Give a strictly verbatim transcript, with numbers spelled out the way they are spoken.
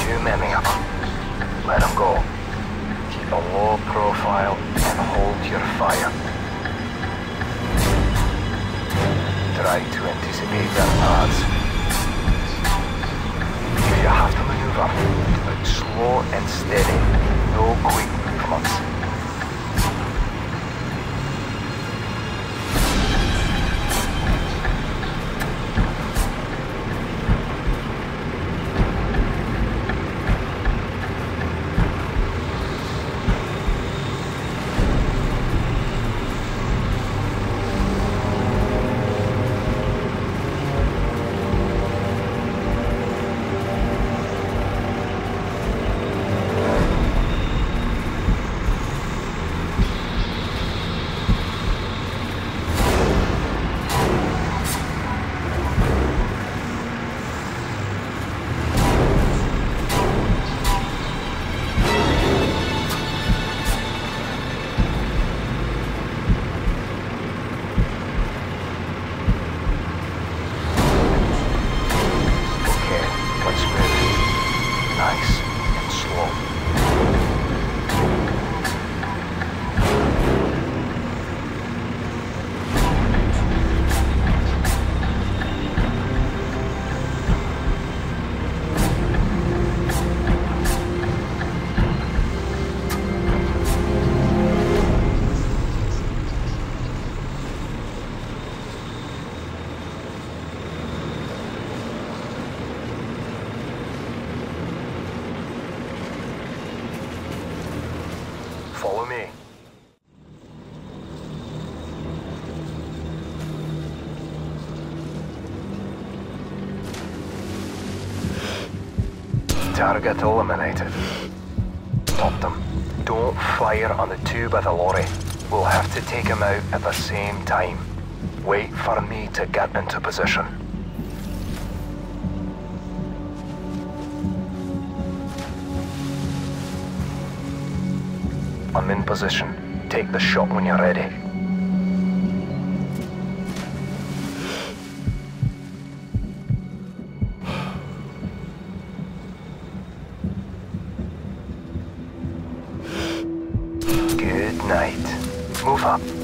Too many of them. Let them go. Keep a low profile and hold your fire. Try to anticipate their paths. If you have to maneuver, do it slow and steady. No quick movements. Follow me. Target eliminated. Stop them. Don't fire on the two by the lorry. We'll have to take him out at the same time. Wait for me to get into position. I'm in position. Take the shot when you're ready. Good night. Move up.